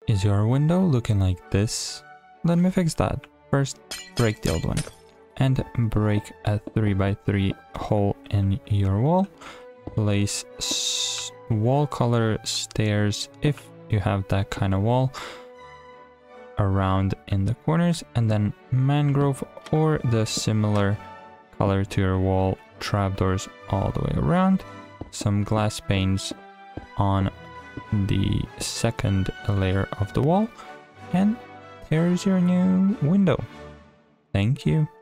Is your window looking like this? Let me fix that. First, break the old one and break a 3x3 hole in your wall. Place wall color stairs, if you have that kind of wall, around in the corners, and then mangrove or the similar color to your wall trapdoors all the way around. Some glass panes on the second layer of the wall, and here's your new window. Thank you.